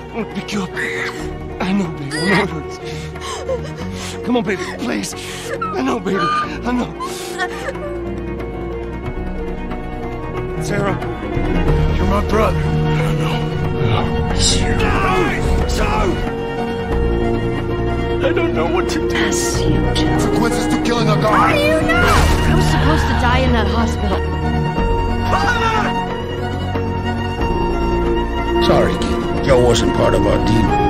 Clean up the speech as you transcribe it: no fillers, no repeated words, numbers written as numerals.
I'm gonna pick you up. I know, baby. I know it hurts. Come on, baby, please. I know, baby. I know. Sarah, you're my brother. I know. I miss you. I don't know what to do. As you do. Consequences to killing a guy. How do you know? I was supposed to die in that hospital. Sorry, kid. Joe wasn't part of our deal.